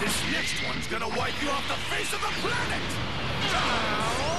This next one's gonna wipe you off the face of the planet!